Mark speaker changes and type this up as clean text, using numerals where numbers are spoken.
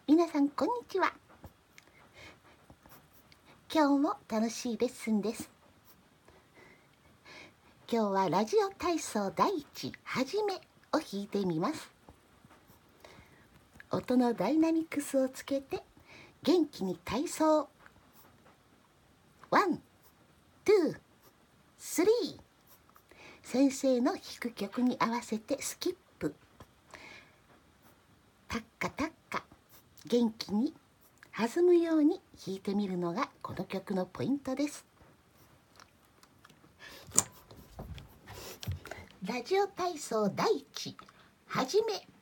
Speaker 1: 皆さんこんにちは。今日も楽しいレッスンです。今日はラジオ体操第一はじめを弾いてみます。音のダイナミックスをつけて元気に体操。ワン、ツー、スリー。先生の弾く曲に合わせてスキップ。タッカタッカ、元気に弾むように弾いてみるのがこの曲のポイントです。ラジオ体操第一はじめ。